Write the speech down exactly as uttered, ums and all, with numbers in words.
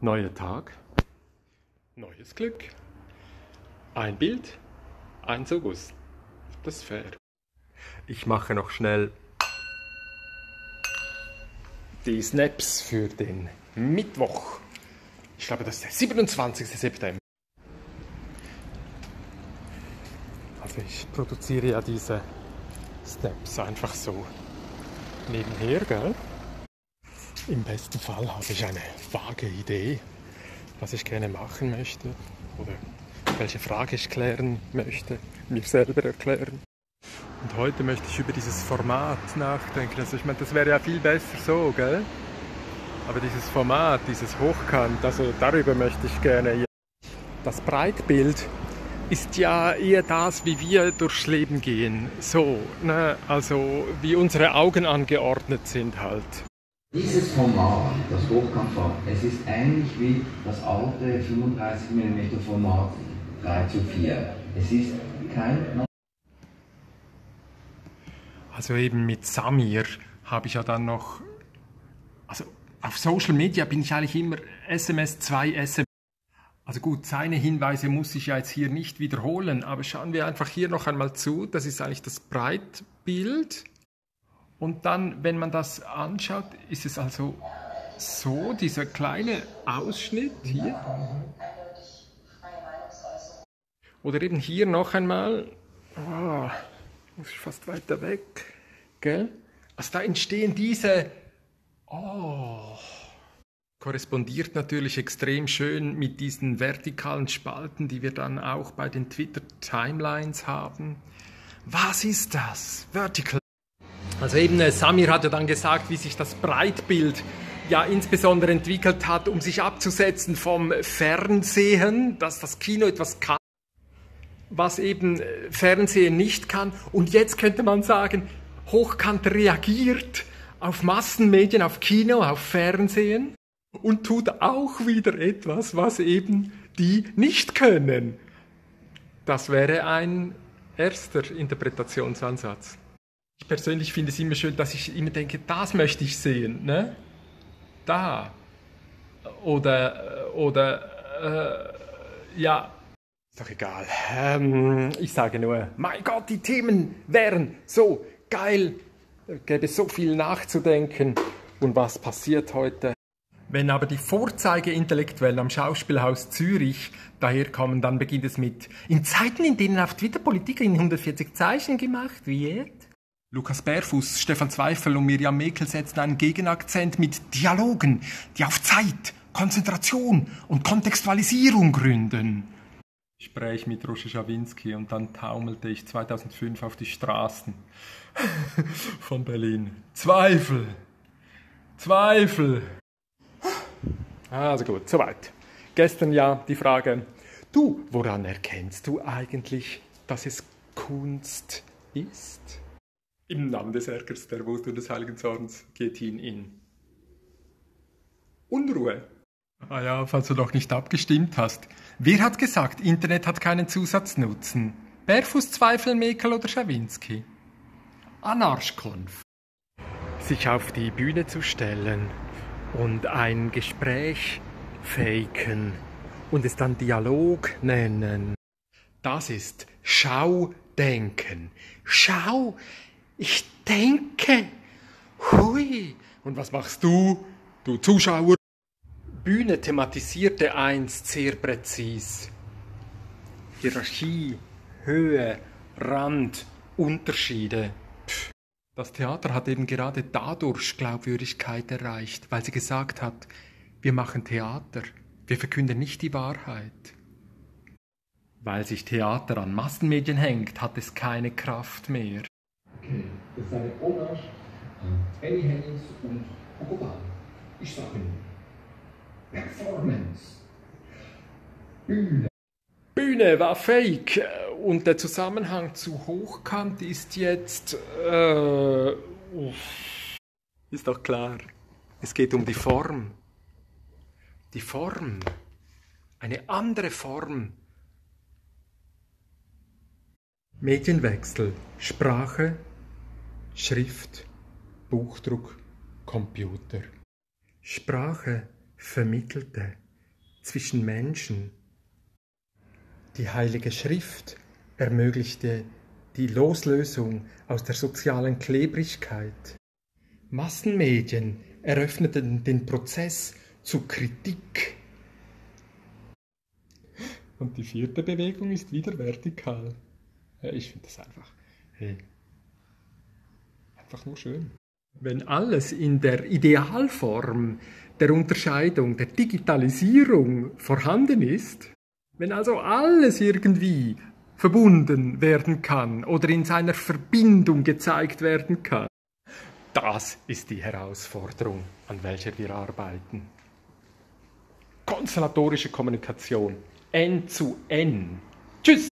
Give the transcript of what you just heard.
Neuer Tag, neues Glück. Ein Bild, ein Soguss. Das ist fair. Ich mache noch schnell die Snaps für den Mittwoch. Ich glaube, das ist der siebenundzwanzigste September. Also ich produziere ja diese Snaps einfach so nebenher, gell? Im besten Fall habe ich eine vage Idee, was ich gerne machen möchte oder welche Frage ich klären möchte, mir selber erklären. Und heute möchte ich über dieses Format nachdenken. Also ich meine, das wäre ja viel besser so, gell? Aber dieses Format, dieses Hochkant, also darüber möchte ich gerne. Das Breitbild ist ja eher das, wie wir durchs Leben gehen. So, ne? Also wie unsere Augen angeordnet sind halt. Dieses Format, das Hochkantformat, es ist ähnlich wie das alte fünfunddreißig Millimeter Format drei zu vier. Es ist kein... Also eben mit Samir habe ich ja dann noch... Also auf Social Media bin ich eigentlich immer S M S zwei S M S. Also gut, seine Hinweise muss ich ja jetzt hier nicht wiederholen, aber schauen wir einfach hier noch einmal zu. Das ist eigentlich das Breitbild. Und dann, wenn man das anschaut, ist es also so, dieser kleine Ausschnitt hier. Oder eben hier noch einmal. Oh, muss ich fast weiter weg. Gell? Also da entstehen diese... Oh... Korrespondiert natürlich extrem schön mit diesen vertikalen Spalten, die wir dann auch bei den Twitter-Timelines haben. Was ist das? Vertical. Also eben, äh, Samir hat ja dann gesagt, wie sich das Breitbild ja insbesondere entwickelt hat, um sich abzusetzen vom Fernsehen, dass das Kino etwas kann, was eben äh, Fernsehen nicht kann. Und jetzt könnte man sagen, Hochkant reagiert auf Massenmedien, auf Kino, auf Fernsehen. Und tut auch wieder etwas, was eben die nicht können. Das wäre ein erster Interpretationsansatz. Ich persönlich finde es immer schön, dass ich immer denke, das möchte ich sehen, ne? Da. Oder, oder, äh, ja. Ist doch egal. Ähm, ich sage nur, mein Gott, die Themen wären so geil. Es gäbe so viel nachzudenken. Und was passiert heute? Wenn aber die Vorzeige-Intellektuellen am Schauspielhaus Zürich daherkommen, dann beginnt es mit in Zeiten, in denen auf Twitter Politik in hundertvierzig Zeichen gemacht wird. Lukas Bärfuß, Stefan Zweifel und Miriam Mekel setzen einen Gegenakzent mit Dialogen, die auf Zeit, Konzentration und Kontextualisierung gründen. Gespräch mit Roger Schawinski und dann taumelte ich zweitausendfünf auf die Straßen von Berlin. Zweifel! Zweifel! Also gut, soweit. Gestern ja die Frage, du, woran erkennst du eigentlich, dass es Kunst ist? Im Namen des Ärgers, der Wut und des Heiligen Zorns geht hin in Unruhe. Ah ja, falls du noch nicht abgestimmt hast. Wer hat gesagt, Internet hat keinen Zusatznutzen? Bärfuß, Zweifel, Mekel oder Schawinski? Anarschkonf. Sich auf die Bühne zu stellen und ein Gespräch faken und es dann Dialog nennen. Das ist Schaudenken. Schau, ich denke. Hui. Und was machst du, du Zuschauer? Bühne thematisierte einst sehr präzis. Hierarchie, Höhe, Rand, Unterschiede. Pff. Das Theater hat eben gerade dadurch Glaubwürdigkeit erreicht, weil sie gesagt hat, wir machen Theater, wir verkünden nicht die Wahrheit. Weil sich Theater an Massenmedien hängt, hat es keine Kraft mehr. Okay, das ist eine Hommage an Benny Hennis und Hugo Ball. Ich sage nur, Performance, Bühne. Bühne war fake und der Zusammenhang zu Hochkant ist jetzt... Äh, ist doch klar. Es geht um die Form. Die Form. Eine andere Form. Medienwechsel. Sprache, Schrift, Buchdruck, Computer. Sprache vermittelte, zwischen Menschen. Die Heilige Schrift ermöglichte die Loslösung aus der sozialen Klebrigkeit. Massenmedien eröffneten den Prozess zur Kritik. Und die vierte Bewegung ist wieder vertikal. Ja, ich finde das einfach, hey, einfach nur schön. Wenn alles in der Idealform der Unterscheidung, der Digitalisierung vorhanden ist, wenn also alles irgendwie verbunden werden kann oder in seiner Verbindung gezeigt werden kann, das ist die Herausforderung, an welcher wir arbeiten. Konstellatorische Kommunikation, N zu N. Tschüss!